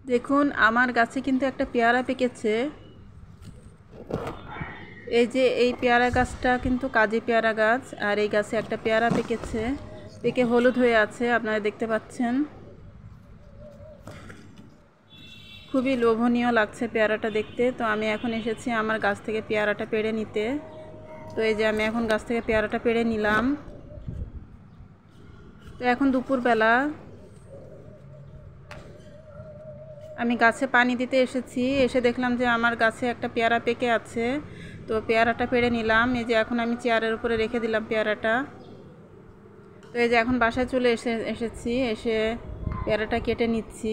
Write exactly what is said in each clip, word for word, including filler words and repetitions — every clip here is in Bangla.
দেখুন আমার গাছে কিন্তু একটা পেয়ারা পেকেছে। এই যে এই পেয়ারা গাছটা কিন্তু কাজী পেয়ারা গাছ, আর এই গাছে একটা পেয়ারা পেকেছে, পেকে হলুদ হয়ে আছে, আপনারা দেখতে পাচ্ছেন। খুবই লোভনীয় লাগছে পেয়ারাটা দেখতে। তো আমি এখন এসেছি আমার গাছ থেকে পেয়ারাটা পেড়ে নিতে। তো এই যে আমি এখন গাছ থেকে পেয়ারাটা পেড়ে নিলাম। তো এখন দুপুরবেলা আমি গাছে পানি দিতে এসেছি, এসে দেখলাম যে আমার গাছে একটা পেয়ারা পেকে আছে। তো পেয়ারাটা পেড়ে নিলাম। এই যে এখন আমি চেয়ারের উপরে রেখে দিলাম পেয়ারাটা। তো এই যে এখন বাসায় চলে এসে এসেছি এসে পেয়ারাটা কেটে নিচ্ছি।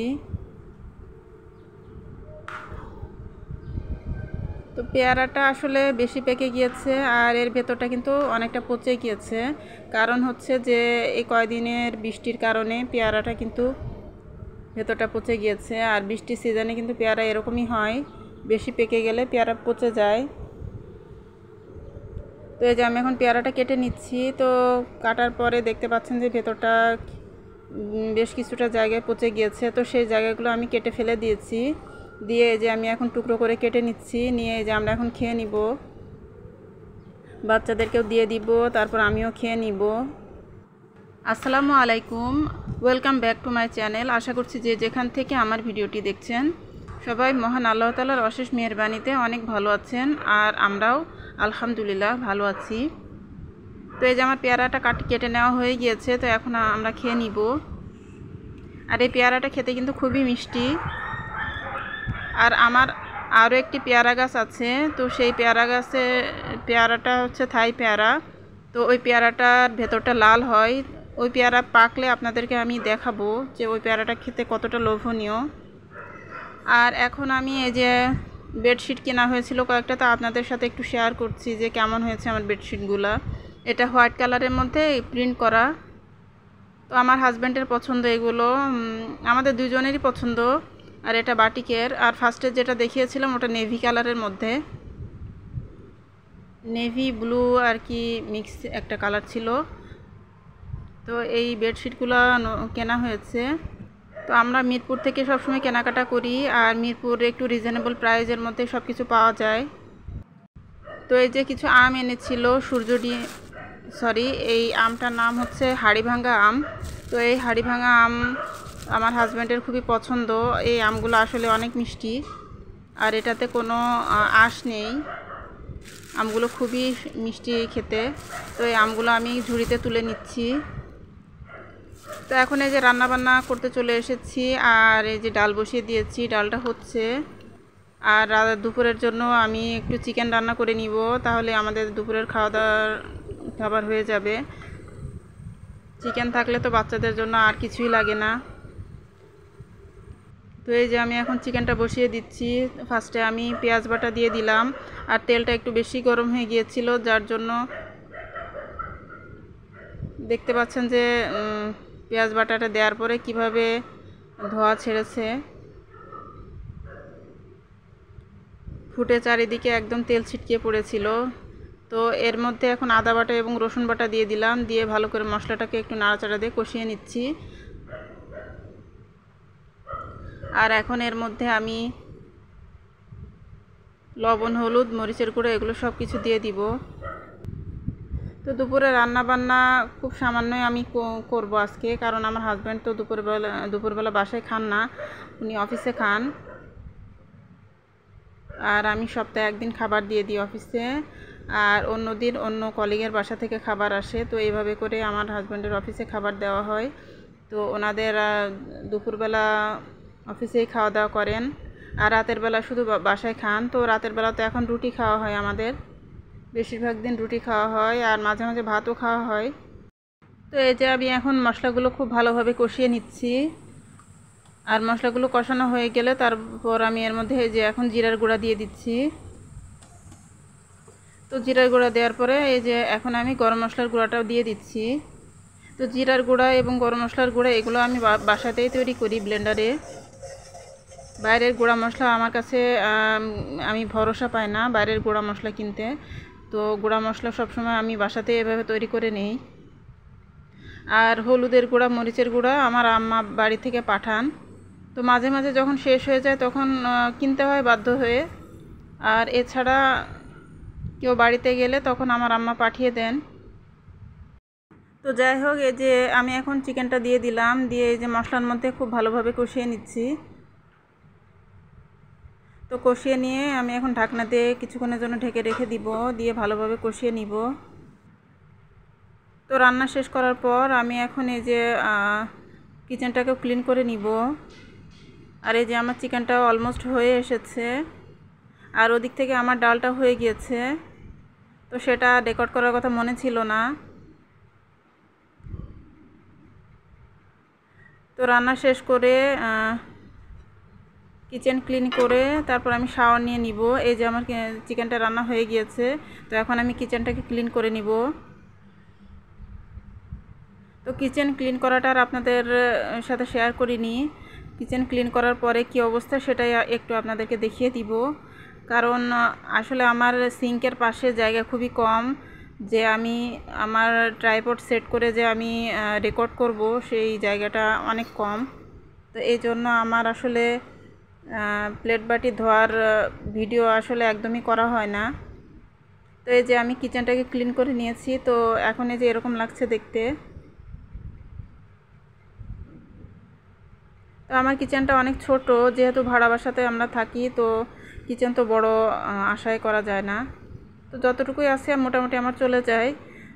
তো পেয়ারাটা আসলে বেশি পেকে গিয়েছে, আর এর ভেতরটা কিন্তু অনেকটা পচে গিয়েছে। কারণ হচ্ছে যে এই কয়দিনের বৃষ্টির কারণে পেয়ারাটা কিন্তু ভেতরটা পচে গিয়েছে। আর বৃষ্টির সিজনে কিন্তু পেয়ারা এরকমই হয়, বেশি পেকে গেলে পেয়ারা পচে যায়। তো এই যে আমি এখন পেয়ারাটা কেটে নিচ্ছি। তো কাটার পরে দেখতে পাচ্ছেন যে ভেতরটা বেশ কিছুটা জায়গায় পচে গিয়েছে। তো সেই জায়গাগুলো আমি কেটে ফেলে দিয়েছি, দিয়ে যে আমি এখন টুকরো করে কেটে নিচ্ছি, নিয়ে যে আমরা এখন খেয়ে নিব, বাচ্চাদেরকেও দিয়ে দিব, তারপর আমিও খেয়ে নিব। আসসালামু আলাইকুম, welcome back to my channel. আশা করছি যে যেখান থেকে আমার ভিডিওটি দেখছেন সবাই মহান আল্লাহ তাআলার অশেষ মেহেরবানিতে অনেক ভালো আছেন, আর আমরাও আলহামদুলিল্লাহ ভালো আছি। তো এই যে আমার পেয়ারাটা কাটি কেটে নেওয়া হয়ে গিয়েছে। তো এখন আমরা খেয়ে নিব। আর এই পেয়ারাটা খেতে কিন্তু খুবই মিষ্টি। আর আমার আরও একটি পেয়ারা গাছ আছে। তো সেই পেয়ারা গাছে পেয়ারাটা হচ্ছে থাই পেয়ারা। তো ওই পেয়ারাটার ভেতরটা লাল হয়। ওই পেয়ারা পাকলে আপনাদেরকে আমি দেখাবো যে ওই পেয়ারাটা খেতে কতটা লোভনীয়। আর এখন আমি এই যে বেডশিট কেনা হয়েছিল কয়েকটা, তো আপনাদের সাথে একটু শেয়ার করছি যে কেমন হয়েছে আমার বেডশিটগুলো। এটা হোয়াইট কালারের মধ্যে প্রিন্ট করা। তো আমার হাজব্যান্ডের পছন্দ এগুলো, আমাদের দুজনেরই পছন্দ। আর এটা বাটিকের। আর ফার্স্টে যেটা দেখিয়েছিলাম ওটা নেভি কালারের মধ্যে, নেভি ব্লু আর কি মিক্স একটা কালার ছিল। তো এই বেডশিটগুলো কেনা হয়েছে। তো আমরা মিরপুর থেকে সবসময় কেনাকাটা করি, আর মিরপুর একটু রিজনেবল প্রাইসের মধ্যে সব কিছু পাওয়া যায়। তো এই যে কিছু আম এনেছিল সূর্যডি, সরি এই আমটার নাম হচ্ছে হাড়িভাঙ্গা আম। তো এই হাড়িভাঙ্গা আম আমার হাজব্যান্ডের খুবই পছন্দ। এই আমগুলো আসলে অনেক মিষ্টি, আর এটাতে কোনো আঁশ নেই। আমগুলো খুবই মিষ্টি খেতে। তো এই আমগুলো আমি ঝুড়িতে তুলে নিচ্ছি। তো এখন এই যে রান্না বান্না করতে চলে এসেছি, আর এই যে ডাল বসিয়ে দিয়েছি, ডালটা হচ্ছে। আর দুপুরের জন্য আমি একটু চিকেন রান্না করে নিব, তাহলে আমাদের দুপুরের খাওয়া দাওয়ার খাবার হয়ে যাবে। চিকেন থাকলে তো বাচ্চাদের জন্য আর কিছুই লাগে না। তো এই যে আমি এখন চিকেনটা বসিয়ে দিচ্ছি। ফার্স্টে আমি পেঁয়াজ বাটা দিয়ে দিলাম, আর তেলটা একটু বেশি গরম হয়ে গিয়েছিল, যার জন্য দেখতে পাচ্ছেন যে পেঁয়াজ বাটাটা দেওয়ার পরে কিভাবে ধোয়া ছেড়েছে, ফুটে চারিদিকে একদম তেল ছিটকে পড়েছিল। তো এর মধ্যে এখন আদা বাটা এবং রসুন বাটা দিয়ে দিলাম, দিয়ে ভালো করে মশলাটাকে একটু নাড়াচাড়া দিয়ে কষিয়ে নিচ্ছি। আর এখন এর মধ্যে আমি লবণ, হলুদ, মরিচের গুঁড়ো এগুলো সব কিছু দিয়ে দিব। তো দুপুরে রান্না বান্না খুব সামান্যই আমি করব আজকে, কারণ আমার হাজব্যান্ড তো দুপুরবেলা দুপুরবেলা বাসায় খান না, উনি অফিসে খান। আর আমি সপ্তাহে একদিন খাবার দিয়ে দিই অফিসে, আর অন্য দিন অন্য কলিগের বাসা থেকে খাবার আসে। তো এইভাবে করে আমার হাজব্যান্ডের অফিসে খাবার দেওয়া হয়। তো ওনাদের দুপুরবেলা অফিসেই খাওয়া দাওয়া করেন, আর রাতের বেলা শুধু বাসায় খান। তো রাতের বেলা তো এখন রুটি খাওয়া হয়, আমাদের বেশিরভাগ দিন রুটি খাওয়া হয়, আর মাঝে মাঝে ভাতও খাওয়া হয়। তো এই যে আমি এখন মশলাগুলো খুব ভালোভাবে কষিয়ে নিচ্ছি। আর মশলাগুলো কষানো হয়ে গেলে তারপর আমি এর মধ্যে যে এখন জিরার গুঁড়া দিয়ে দিচ্ছি। তো জিরার গুঁড়া দেওয়ার পরে এই যে এখন আমি গরম মশলার গুঁড়াটাও দিয়ে দিচ্ছি। তো জিরার গুঁড়া এবং গরম মশলার গুঁড়া এগুলো আমি বাসাতেই তৈরি করি ব্লেন্ডারে। বাইরের গুঁড়া মশলা আমার কাছে আমি ভরসা পাই না বাইরের গুঁড়া মশলা কিনতে। তো গুঁড়া মশলা সবসময় আমি বাসাতে এভাবে তৈরি করে নিই। আর হলুদের গুঁড়া, মরিচের গুঁড়া আমার আম্মা বাড়ি থেকে পাঠান। তো মাঝে মাঝে যখন শেষ হয়ে যায় তখন কিনতে হয় বাধ্য হয়ে, আর এছাড়া কেউ বাড়িতে গেলে তখন আমার আম্মা পাঠিয়ে দেন। তো যাই হোক, এই যে আমি এখন চিকেনটা দিয়ে দিলাম, দিয়ে এই যে মশলার মধ্যে খুব ভালোভাবে কষিয়ে নিচ্ছি। তো কষিয়ে নিয়ে আমি এখন ঢাকনা দিয়ে কিছুক্ষণের জন্য ঢেকে রেখে দিব, দিয়ে ভালোভাবে কষিয়ে নিব। তো রান্না শেষ করার পর আমি এখন এই যে কিচেনটাকে ক্লিন করে নিব। আর এই যে আমার চিকেনটাও অলমোস্ট হয়ে এসেছে, আর ওদিক থেকে আমার ডালটা হয়ে গিয়েছে। তো সেটা রেকর্ড করার কথা মনে ছিল না। তো রান্না শেষ করে কিচেন ক্লিন করে তারপর আমি শাওয়ার নিয়ে নিব। এই যে আমার চিকেনটা রান্না হয়ে গিয়েছে, তো এখন আমি কিচেনটাকে ক্লিন করে নিব। তো কিচেন ক্লিন করাটা আর আপনাদের সাথে শেয়ার করিনি। কিচেন ক্লিন করার পরে কি অবস্থা সেটাই একটু আপনাদেরকে দেখিয়ে দিব, কারণ আসলে আমার সিঙ্কের পাশে জায়গা খুবই কম, যে আমি আমার ট্রাইপড সেট করে যে আমি রেকর্ড করব সেই জায়গাটা অনেক কম। তো এই জন্য আমার আসলে প্লেট বাটি ধোয়ার ভিডিও আসলে একদমই করা হয় না। তো এই যে আমি কিচেনটাকে ক্লিন করে নিয়েছি, তো এখন এই যে এরকম লাগছে দেখতে। তো আমার কিচেনটা অনেক ছোট, যেহেতু ভাড়া বাসাতে আমরা থাকি, তো কিচেন তো বড় আশাই করা যায় না। তো যতটুকুই আছে মোটামুটি আমার চলে যায়।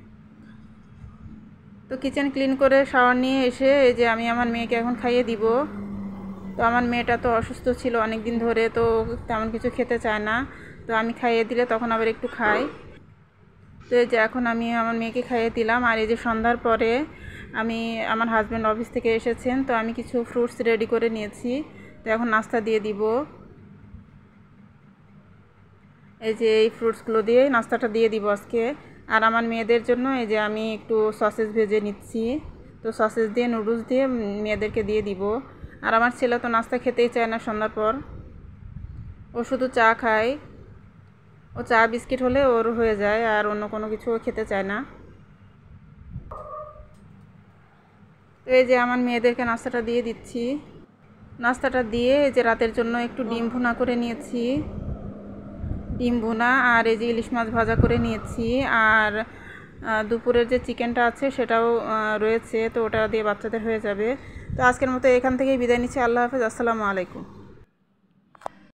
তো কিচেন ক্লিন করে শাওয়ার নিয়ে এসে এই যে আমি আমার মেয়েকে এখন খাইয়ে দিব। তো আমার মেয়েটা তো অসুস্থ ছিল অনেক দিন ধরে, তো তেমন কিছু খেতে চায় না। তো আমি খাইয়ে দিলে তখন আবার একটু খাই। তো এই যে এখন আমি আমার মেয়েকে খাইয়ে দিলাম। আর এই যে সন্ধ্যার পরে আমি আমার হাজব্যান্ড অফিস থেকে এসেছেন, তো আমি কিছু ফ্রুটস রেডি করে নিয়েছি। তো এখন নাস্তা দিয়ে দিব। এই যে এই ফ্রুটসগুলো দিয়ে নাস্তাটা দিয়ে দিব আজকে। আর আমার মেয়েদের জন্য এই যে আমি একটু সসেজ ভেজে নিচ্ছি। তো সসেজ দিয়ে নুডলস দিয়ে মেয়েদেরকে দিয়ে দিব। আর আমার ছেলে তো নাস্তা খেতেই চায় না সন্ধ্যার পর, ও শুধু চা খায়। ও চা বিস্কিট হলে ওর হয়ে যায়, আর অন্য কোনো কিছু ও খেতে চায় না। তো এই যে আমার মেয়েদেরকে নাস্তাটা দিয়ে দিচ্ছি। নাস্তাটা দিয়ে এই যে রাতের জন্য একটু ডিম ভুনা করে নিয়েছি, ডিম ভুনা আর এই যে ইলিশ মাছ ভাজা করে নিয়েছি। আর দুপুরের যে চিকেনটা আছে সেটাও রয়েছে, তো ওটা দিয়ে বাচ্চাদের হয়ে যাবে। তো আজকের মতো এখান থেকেই বিদায় নিচ্ছি। আল্লাহ হাফেজ, আসসালামু আলাইকুম।